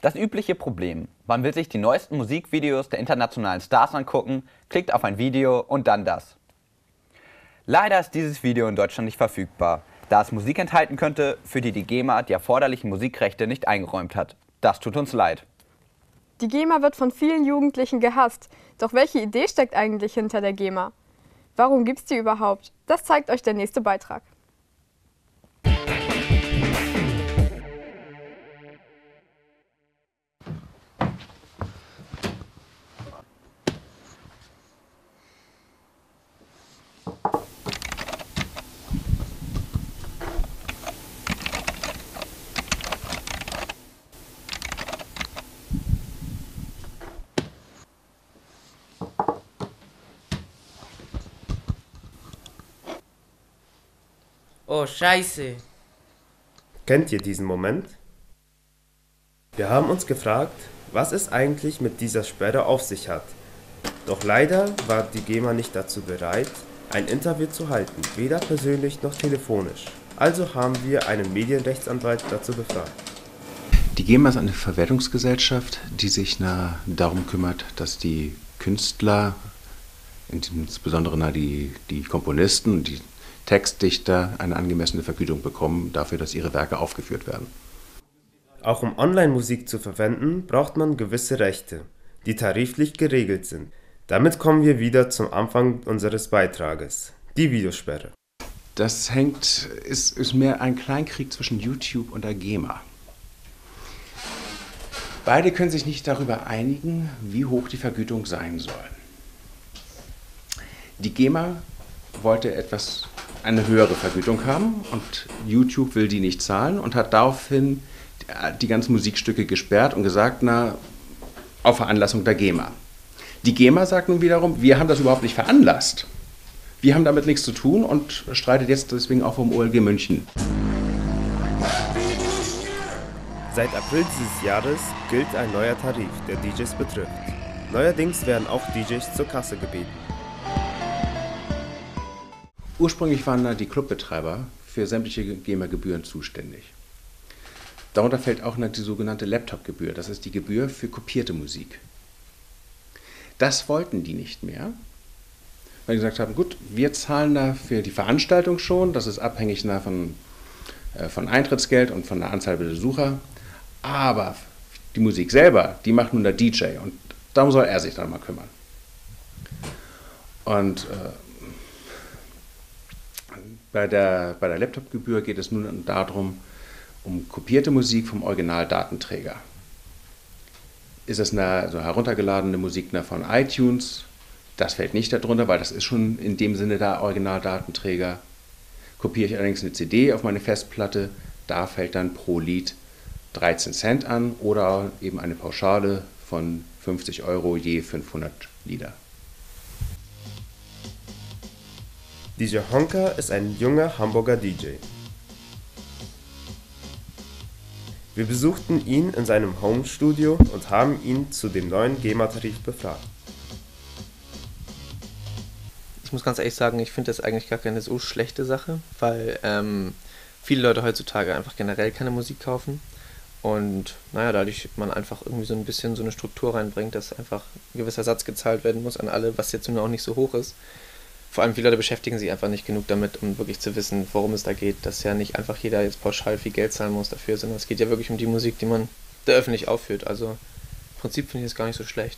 Das übliche Problem: Man will sich die neuesten Musikvideos der internationalen Stars angucken, klickt auf ein Video und dann das. Leider ist dieses Video in Deutschland nicht verfügbar, da es Musik enthalten könnte, für die GEMA die erforderlichen Musikrechte nicht eingeräumt hat. Das tut uns leid. Die GEMA wird von vielen Jugendlichen gehasst. Doch welche Idee steckt eigentlich hinter der GEMA? Warum gibt's die überhaupt? Das zeigt euch der nächste Beitrag. Oh, Scheiße. Kennt ihr diesen Moment? Wir haben uns gefragt, was es eigentlich mit dieser Sperre auf sich hat. Doch leider war die GEMA nicht dazu bereit, ein Interview zu halten, weder persönlich noch telefonisch. Also haben wir einen Medienrechtsanwalt dazu befragt. Die GEMA ist eine Verwertungsgesellschaft, die sich darum kümmert, dass die Künstler, insbesondere die Komponisten und die Textdichter, eine angemessene Vergütung bekommen dafür, dass ihre Werke aufgeführt werden. Auch um Online-Musik zu verwenden, braucht man gewisse Rechte, die tariflich geregelt sind. Damit kommen wir wieder zum Anfang unseres Beitrages, die Videosperre. Das ist mehr ein Kleinkrieg zwischen YouTube und der GEMA. Beide können sich nicht darüber einigen, wie hoch die Vergütung sein soll. Die GEMA wollte eine höhere Vergütung haben und YouTube will die nicht zahlen und hat daraufhin die ganzen Musikstücke gesperrt und gesagt, auf Veranlassung der GEMA. Die GEMA sagt nun wiederum, wir haben das überhaupt nicht veranlasst. Wir haben damit nichts zu tun und streitet jetzt deswegen auch vom OLG München. Seit April dieses Jahres gilt ein neuer Tarif, der DJs betrifft. Neuerdings werden auch DJs zur Kasse gebeten. Ursprünglich waren die Clubbetreiber für sämtliche GEMA-Gebühren zuständig. Darunter fällt auch die sogenannte Laptop-Gebühr, das ist die Gebühr für kopierte Musik. Das wollten die nicht mehr, weil die gesagt haben, gut, wir zahlen da für die Veranstaltung schon, das ist abhängig von Eintrittsgeld und von der Anzahl der Besucher, aber die Musik selber, die macht nun der DJ und darum soll er sich dann mal kümmern. Und bei der Laptop-Gebühr geht es nun darum, um kopierte Musik vom Originaldatenträger. Ist es eine heruntergeladene Musik von iTunes? Das fällt nicht darunter, weil das ist schon in dem Sinne der Originaldatenträger. Kopiere ich allerdings eine CD auf meine Festplatte, da fällt dann pro Lied 13 Cent an oder eben eine Pauschale von 50 € je 500 Lieder. DJ Honka ist ein junger Hamburger DJ. Wir besuchten ihn in seinem Home-Studio und haben ihn zu dem neuen GEMA-Tarif befragt. Ich muss ganz ehrlich sagen, ich finde das eigentlich gar keine so schlechte Sache, weil viele Leute heutzutage einfach generell keine Musik kaufen und dadurch man einfach irgendwie so ein bisschen so eine Struktur reinbringt, dass einfach ein gewisser Satz gezahlt werden muss an alle, was jetzt nur auch nicht so hoch ist. Vor allem viele Leute beschäftigen sich einfach nicht genug damit, um wirklich zu wissen, worum es da geht, dass ja nicht einfach jeder jetzt pauschal viel Geld zahlen muss dafür, sondern es geht ja wirklich um die Musik, die man da öffentlich aufführt. Also im Prinzip finde ich es gar nicht so schlecht.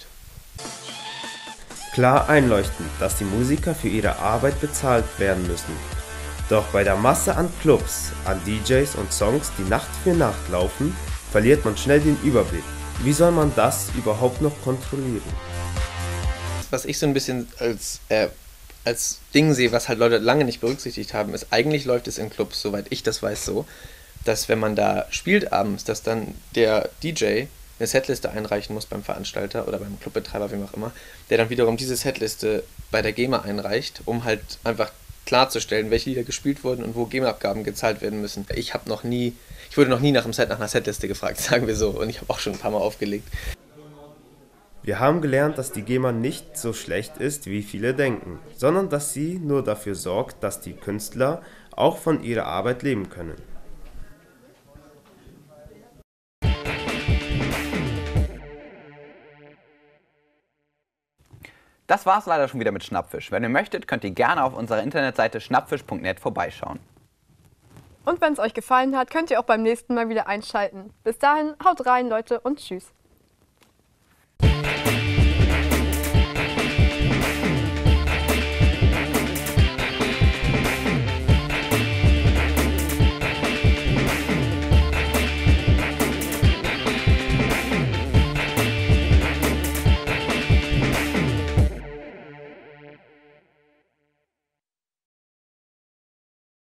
Klar einleuchtend, dass die Musiker für ihre Arbeit bezahlt werden müssen. Doch bei der Masse an Clubs, an DJs und Songs, die Nacht für Nacht laufen, verliert man schnell den Überblick. Wie soll man das überhaupt noch kontrollieren? Was ich so ein bisschen als Ding sehe, was halt Leute lange nicht berücksichtigt haben, ist, eigentlich läuft es in Clubs, soweit ich das weiß, so, dass wenn man da spielt abends, dass dann der DJ eine Setliste einreichen muss beim Veranstalter oder beim Clubbetreiber, wem auch immer, der dann wiederum diese Setliste bei der GEMA einreicht, um halt einfach klarzustellen, welche Lieder gespielt wurden und wo GEMA-Abgaben gezahlt werden müssen. Ich wurde noch nie nach einer Setliste gefragt, sagen wir so, und ich habe auch schon ein paar Mal aufgelegt. Wir haben gelernt, dass die GEMA nicht so schlecht ist, wie viele denken, sondern dass sie nur dafür sorgt, dass die Künstler auch von ihrer Arbeit leben können. Das war's leider schon wieder mit Schnappfisch. Wenn ihr möchtet, könnt ihr gerne auf unserer Internetseite schnappfisch.net vorbeischauen. Und wenn es euch gefallen hat, könnt ihr auch beim nächsten Mal wieder einschalten. Bis dahin, haut rein, Leute, und tschüss.